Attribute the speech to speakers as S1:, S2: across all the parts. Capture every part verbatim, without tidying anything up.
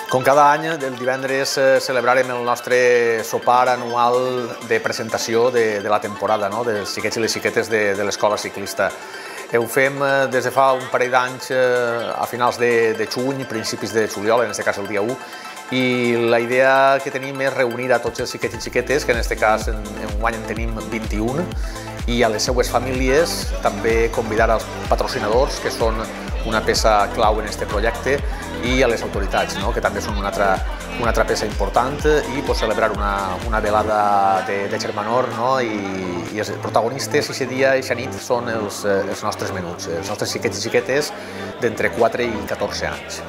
S1: Com cada any, el divendres celebrarem el nostre sopar anual de presentació de, de la temporada, no? Dels xiquets i les xiquetes de, de l'escola ciclista. Ho fem des de fa un parell d'anys a finals de, de juny, principis de juliol, en aquest cas el dia u, i la idea que tenim és reunir a tots els xiquets i xiquetes, que en aquest cas en, en un any en tenim vint-i-un, i a les seues famílies, també convidar als patrocinadors, que són una peça clau en aquest projecte, i a les autoritats, no? Que també són una altra, una altra peça important, i pues, celebrar una, una velada de, de germanor, no? I, i els protagonistes aquest dia i aquesta nit són els, els nostres menuts, els nostres xiquets i xiquetes d'entre quatre i catorze anys.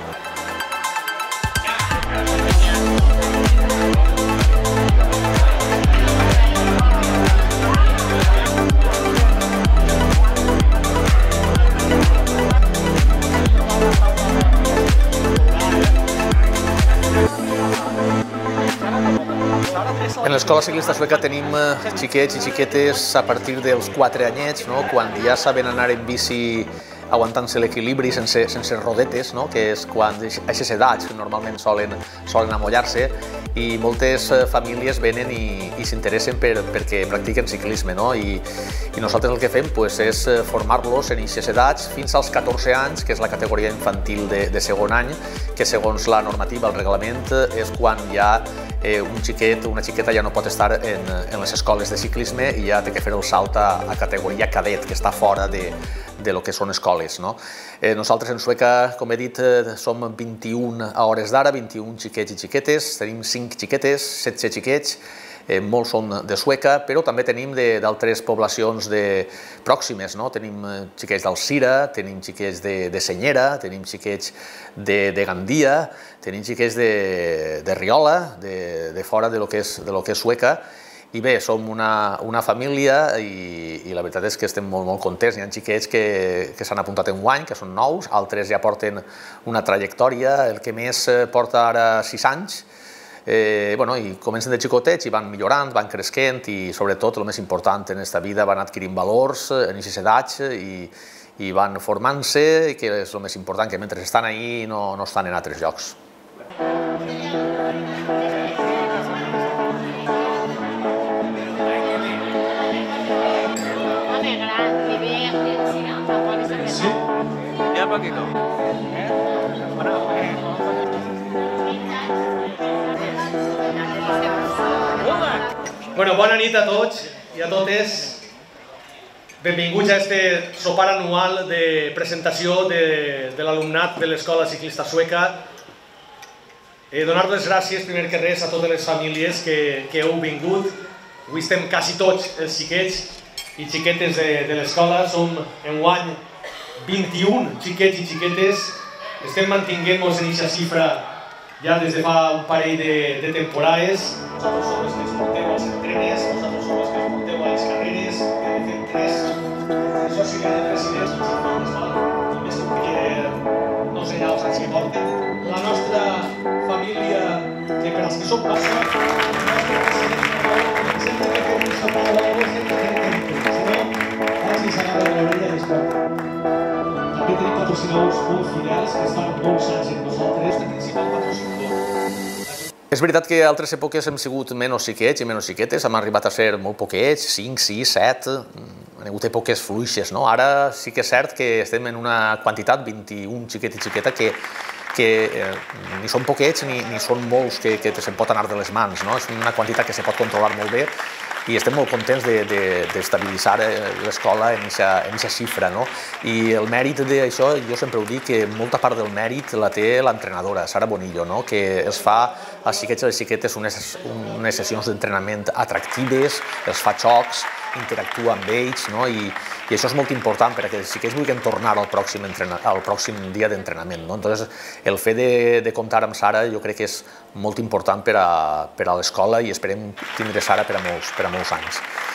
S1: En l'escola ciclista sueca tenim xiquets i xiquetes a partir dels quatre anyets, no? Quan ja saben anar en bici aguantant-se l'equilibri sense, sense rodetes, no? Que és quan a aquestes edats normalment solen, solen amollar-se, i moltes famílies venen i, i s'interessen per, perquè practiquen ciclisme, no? I, i nosaltres el que fem pues, és formar-los en aquestes edats fins als catorze anys, que és la categoria infantil de, de segon any, que segons la normativa, el reglament, és quan ja Eh, un xiquet o una xiqueta ja no pot estar en, en les escoles de ciclisme i ja té que fer el salt a, a categoria cadet, que està fora de, de lo que són escoles, no? Eh, nosaltres en Sueca, com he dit, eh, som vint-i-un a hores d'ara, vint-i-un xiquets i xiquetes, tenim cinc xiquetes, setze xiquets, eh, molts són de Sueca, però també tenim d'altres poblacions de, pròximes, no? Tenim xiquets d'Alzira, tenim xiquets de, de Senyera, tenim xiquets de, de Gandia, tenim xiquets de, de Riola, de, de fora de lo, que és, de lo que és Sueca, i bé, som una, una família i, i la veritat és que estem molt, molt contents. Hi ha xiquets que, que s'han apuntat en guany, que són nous, altres ja porten una trajectòria, el que més porta ara sis anys, eh, bueno, i comencen de xicotets i van millorant, van creixent i sobretot el més important en aquesta vida van adquirint valors en aquestes edats i, i van formant-se, que és el més important, que mentre estan ahí no, no estan en altres llocs.
S2: Sí? Ja poquito. Bueno, bona nit a tots i a totes. Benvinguts a este sopar anual de presentació de, de l'alumnat de l'Escola Ciclista Sueca. Eh, donar les gràcies, primer que res, a totes les famílies que, que heu vingut. Avui estem quasi tots els xiquets i xiquetes de, de l'escola. Som enguany vint-i-un xiquets i xiquetes. Estem mantinguent-nos en aquesta xifra ja des de fa un parell de, de temporades. Nosaltres som els que ens porteu als entrenes, nosaltres som els que ens porteu a les carreres, que fem tres. Això sí que ha de presidents, només que no sé ja els anys que porten. La nostra família, que per als que som passa, sempre que fem un sopar de la voz, sempre que fem un sopar, si s'agarra de l'orella i es porta. També tenim patrocinadors molt fidels que estan molts anys amb nosaltres, el principal patrocinador.
S1: És veritat que a altres èpoques hem sigut menys xiquets i menys xiquetes, hem arribat a ser molt poquets, cinc, sis, set, han hagut èpoques fluixes, no? Ara sí que és cert que estem en una quantitat, vint-i-un xiquet i xiqueta, que, que eh, ni són poquets ni, ni són molts que, que se'n pot anar de les mans, no? És una quantitat que se pot controlar molt bé i estem molt contents d'estabilitzar de, de, l'escola en aquesta xifra, no? I el mèrit d'això, jo sempre ho dic, que molta part del mèrit la té l'entrenadora, Sara Bonillo, no? Que els fa als xiquets i les xiquetes unes, unes sessions d'entrenament atractives, els fa xocs, interactua amb ells, no? I, i això és molt important perquè els xiquets vulguin tornar al pròxim, al pròxim dia d'entrenament, no? Entonces, el fet de, de comptar amb Sara jo crec que és molt important per a, per a l'escola i esperem tindre Sara per a molts, per a molts anys.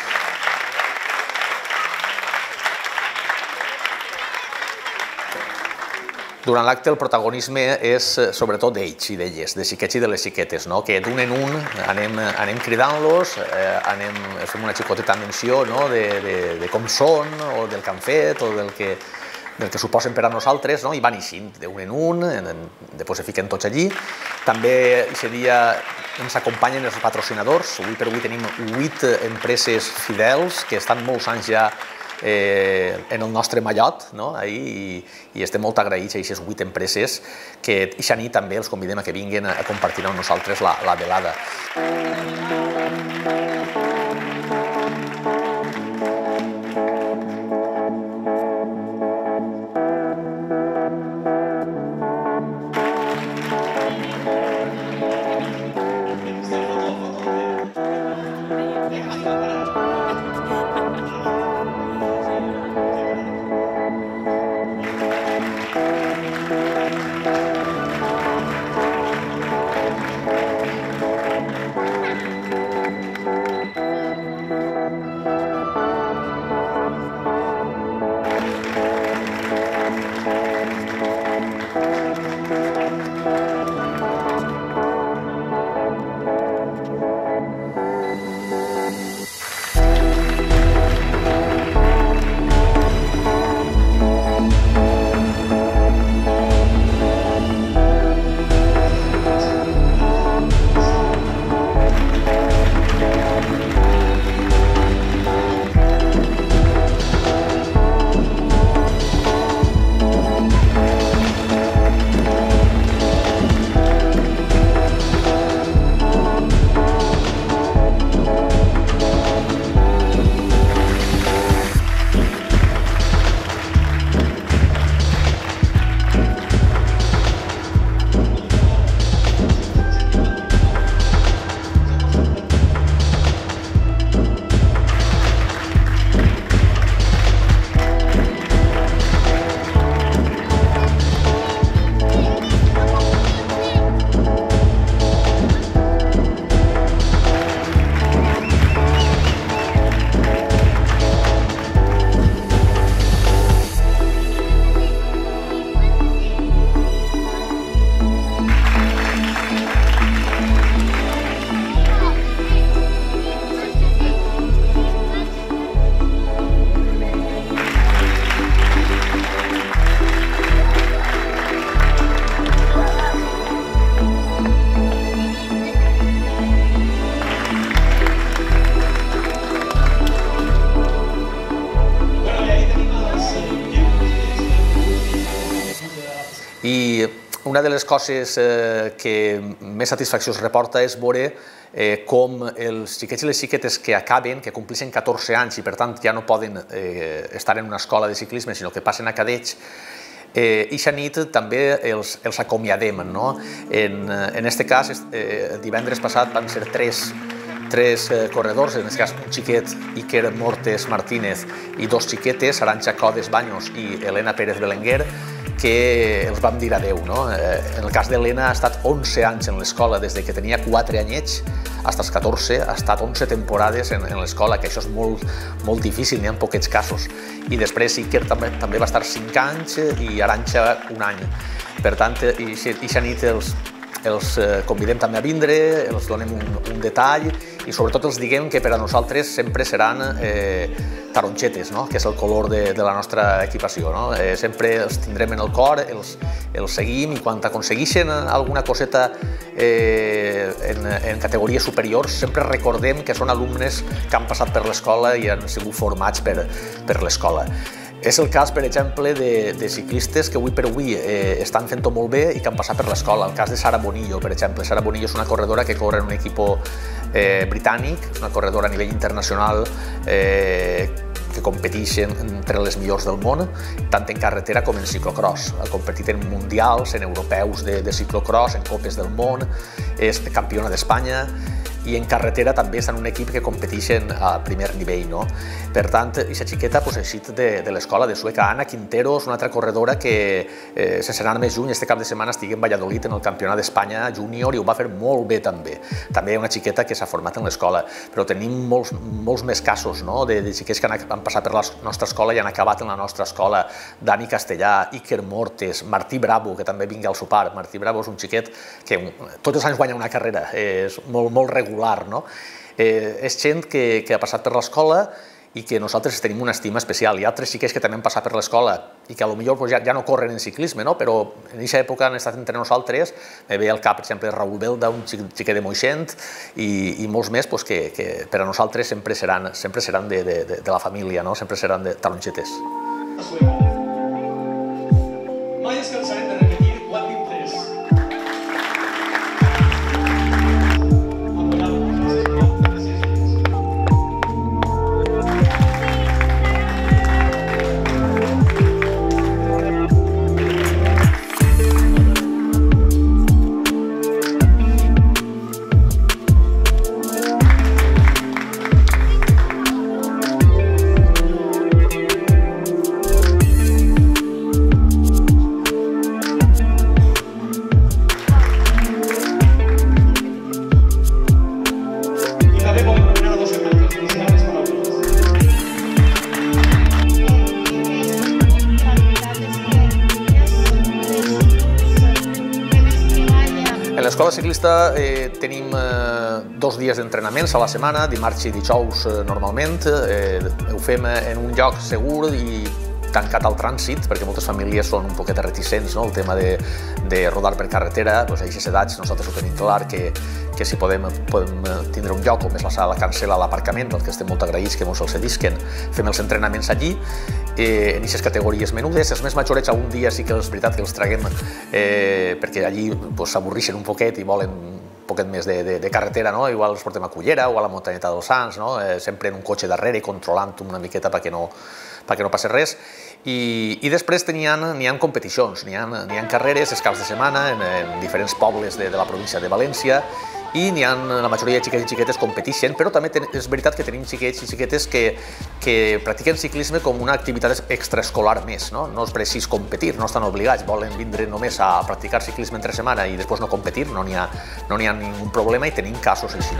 S1: Durant l'acte el protagonisme és sobretot d'ells i d'elles, de xiquets i de les xiquetes, no? Que d'un en un anem, anem cridant-los, eh, anem, fem una xicoteta menció, no? de, de, de com són, o del que han fet, o del que, del que suposen per a nosaltres, i van eixint d'un en un, després se fiquen tots allí. També aquest dia ens acompanyen els patrocinadors. Avui per avui tenim vuit empreses fidels que estan molts anys ja en el nostre mallot, i estem molt agraïts a aquestes vuit empreses que aquesta nit també els convidem a que vinguin a compartir amb nosaltres la velada. I una de les coses que més satisfacció es reporta és veure com els xiquets i les xiquetes que acaben, que compleixen catorze anys i per tant ja no poden estar en una escola de ciclisme, sinó que passen a cadets, eixa nit també els acomiadem. En aquest cas, el divendres passat van ser tres tres corredors, en aquest cas un xiquet, Iker Mortes Martínez, i dos xiquetes, Arantxa Codes Baños i Elena Pérez Belenguer, que els vam dir adeu. En el cas d'Elena ha estat onze anys en l'escola, des que tenia quatre anyets fins als catorze, ha estat onze temporades en l'escola, que això és molt difícil, n'hi ha poquets casos. I després Iker també va estar cinc anys i Arantxa un any. Per tant, eixa nit els convidem també a vindre, els donem un detall i sobretot els diguem que per a nosaltres sempre seran taronxetes, que és el color de la nostra equipació. Sempre els tindrem en el cor, els seguim i quan aconsegueixen alguna coseta en categories superiors sempre recordem que són alumnes que han passat per l'escola i han sigut formats per l'escola. És el cas, per exemple, de ciclistes que avui per avui estan fent-ho molt bé i que han passat per l'escola. El cas de Sara Bonillo, per exemple. Sara Bonillo és una corredora que corre en un equip britànic, és una corredora a nivell internacional que competeix entre les millors del món, tant en carretera com en ciclocross. Ha competit en mundials, en europeus de ciclocross, en copes del món, és campiona d'Espanya i en carretera també està en un equip que competeixen a primer nivell. Per tant, aquesta xiqueta ha eixit de l'escola de Sueca. Anna Quintero és una altra corredora que, sense anar més lluny, este cap de setmana estigui en Valladolid en el Campionat d'Espanya júnior i ho va fer molt bé també. També hi ha una xiqueta que s'ha format en l'escola, però tenim molts més casos de xiquets que han passat per la nostra escola i han acabat en la nostra escola. Dani Castellà, Iker Mortes, Martí Bravo, que també vingui al sopar. Martí Bravo és un xiquet que tots els anys guanya una carrera, és molt regular. És gent que ha passat per l'escola i que nosaltres tenim una estima especial. Hi ha altres xiquets que també han passat per l'escola i que potser ja, ja no corren en ciclisme, no? Però en aquesta època han estat entre nosaltres. Me ve al cap, per exemple, Raül Belda, un xiquet de Moixent, i, i molts més pues, que, que per a nosaltres sempre seran, sempre seran de, de, de la família, no? Sempre seran de tarongetes.
S2: Mai es cansarem de repetir quan dic tres.
S1: En l'escola ciclista eh, tenim eh, dos dies d'entrenaments a la setmana, dimarts i dijous eh, normalment. Eh, ho fem en un lloc segur i tancat al trànsit, perquè moltes famílies són un poquet reticents, no? El tema de, de rodar per carretera, doncs a aquestes edats nosaltres ho tenim clar, que, que si podem, podem tindre un lloc on més la sala cancel·la l'aparcament, el que estem molt agraïts que ens el cedisquen, fem els entrenaments allí, eh, en aquestes categories menudes. Els més majorets algun dia sí que és veritat que els traguem eh, perquè allí s'avorrixen un poquet i volen un poquet més de, de, de carretera, no? Igual els portem a Cullera o a la muntanyeta dels Sants, no? Eh, sempre en un cotxe darrere, controlant una miqueta perquè no, perquè no passi res. I, i després n'hi ha, ha competicions, n'hi ha, ha carreres, els caps de setmana, en, en diferents pobles de, de la província de València, i n'hi ha, la majoria de xiquets i xiquetes competeixen, però també ten, és veritat que tenim xiquets i xiquetes que, que practiquen ciclisme com una activitat extraescolar més, no? No és precís competir, no estan obligats, volen vindre només a practicar ciclisme entre setmana i després no competir, no n'hi ha, no n'hi ha ningú problema i tenim casos així.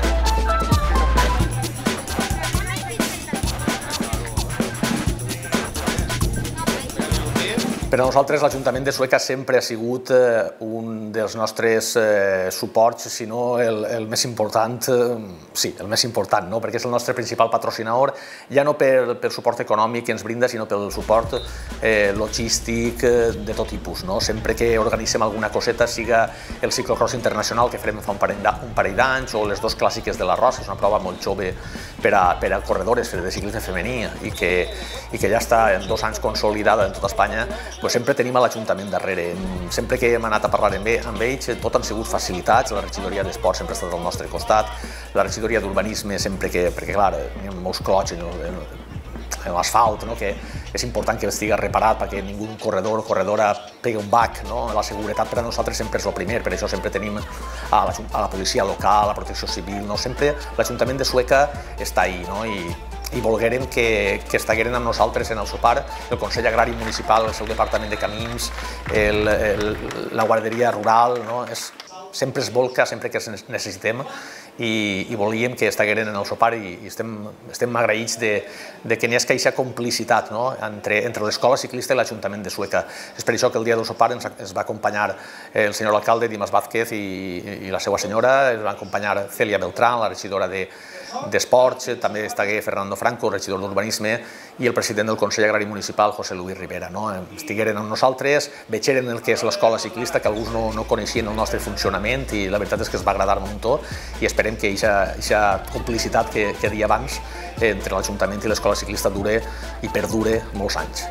S1: Per a nosaltres l'Ajuntament de Sueca sempre ha sigut eh, un dels nostres eh, suports, si no el, el més important, eh, sí, el més important, no? Perquè és el nostre principal patrocinador, ja no per, per suport econòmic que ens brinda, sinó pel suport eh, logístic eh, de tot tipus, no? Sempre que organitzem alguna coseta, siga el ciclocross internacional que farem fa un parell d'anys o les dues clàssiques de l'Arròs, que és una prova molt jove per a, per a corredores de ciclisme femení i que, i que ja està en dos anys consolidada en tota Espanya, pues sempre tenim a l'Ajuntament darrere. Sempre que hem anat a parlar amb ells, tot han sigut facilitats, la regidoria d'Esport sempre ha estat al nostre costat, la regidoria d'Urbanisme sempre que, perquè clar, hi ha molts clots en, en, en l'asfalt, no? Que és important que estigui reparat perquè ningú corredor o corredora pegui un bac, no? La seguretat per a nosaltres sempre és el primer, per això sempre tenim a la, a la policia local, a la protecció civil, no? Sempre l'Ajuntament de Sueca està ahí, no? I, i volgueren que, que estigueren amb nosaltres en el sopar el Consell Agrari Municipal, el seu Departament de Camins, el, el, la guarderia rural, no? És, sempre es volca, sempre que necessitem, i, i volíem que estigueren en el sopar i, i estem, estem agraïts de, de que n'hi hagi aquesta complicitat, no? entre, entre l'escola ciclista i l'Ajuntament de Sueca. És per això que el dia del sopar ens, ens va acompanyar el senyor alcalde Dimas Vázquez i, i la seva senyora, ens va acompanyar Celia Beltrán, la regidora de d'Esports, també estigué Fernando Franco, regidor d'Urbanisme, i el president del Consell Agrari Municipal, José Luis Rivera. No? Estigueren amb nosaltres, vegeren el que és l'escola ciclista, que alguns no, no coneixien el nostre funcionament, i la veritat és que es va agradar un muntó, i esperem que aquesta complicitat que, que deia abans entre l'Ajuntament i l'escola ciclista dure i perdure molts anys.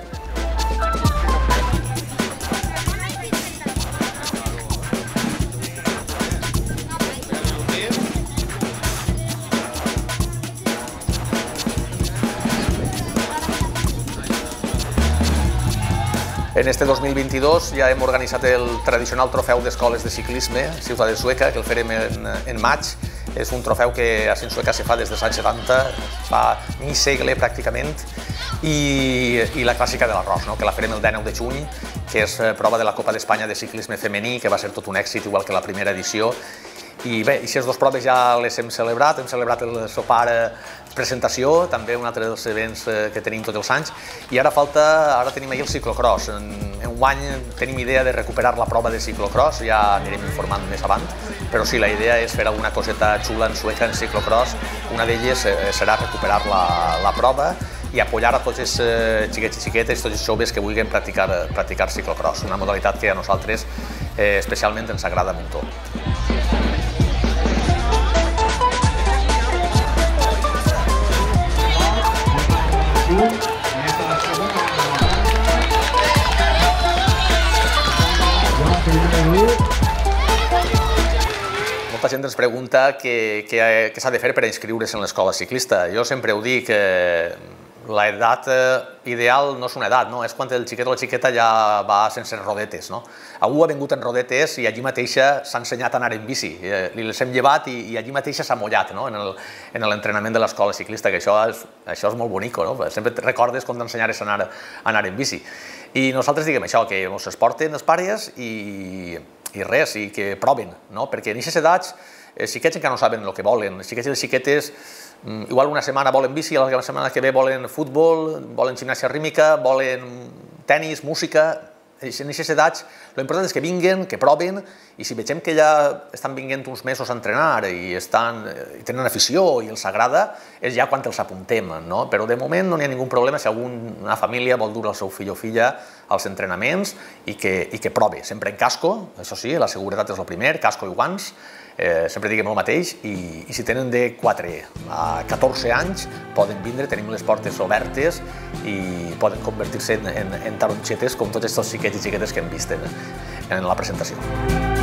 S1: En este dos mil vint-i-dos ja hem organitzat el tradicional trofeu d'escoles de ciclisme Ciutat de Sueca, que el farem en, en maig. És un trofeu que a Sueca se fa des dels anys setanta, fa mig segle pràcticament, i, i la clàssica de l'Arròs, no? Que la farem el dinou de juny, que és prova de la Copa d'Espanya de ciclisme femení, que va ser tot un èxit, igual que la primera edició. I bé, aquestes dues proves ja les hem celebrat, hem celebrat el sopar presentació, també un altre dels events que tenim tots els anys, i ara falta, ara tenim ahir el ciclocross. En, en un any tenim idea de recuperar la prova de ciclocross, ja anirem informant més avant, però sí, la idea és fer alguna coseta xula en Sueca en ciclocross. Una d'elles serà recuperar la, la prova i apoyar a tots els eh, xiquets i xiquetes, tots els joves que vulguin practicar, practicar ciclocross, una modalitat que a nosaltres eh, especialment ens agrada molt. Molta gent ens pregunta què s'ha de fer per inscriure's en l'escola ciclista. Jo sempre ho dic, l'edat ideal no és una edat, és quan el xiquet o la xiqueta ja va sense rodetes. Algú ha vingut en rodetes i allí mateixa s'ha ensenyat a anar en bici. Li les hem llevat i allí mateixa s'ha mullat en l'entrenament de l'escola ciclista, que això és molt bonic. Sempre recordes quan t'ensenyares a anar en bici. I nosaltres diguem això, que ens porten els pares i res, i que proven, perquè en aquestes edats els xiquets encara no saben el que volen. Els xiquets i les xiquetes igual una setmana volen bici, la setmana que ve volen futbol, volen gimnàsia rítmica, volen tennis, música. En aquestes edats l'important és que vinguen, que proven, i si veiem que ja estan vinguent uns mesos a entrenar i tenen afició i els agrada, és ja quan els apuntem. Però de moment no hi ha ningun problema si alguna família vol dur el seu fill o filla als entrenaments i que prove, sempre en casco, això sí, la seguretat és el primer, casco i guants, sempre diguem el mateix, i si tenen de quatre a catorze anys poden vindre, tenim les portes obertes i poden convertir-se en taronxetes com tots aquests xiquets i xiquetes que hem vist en la presentació.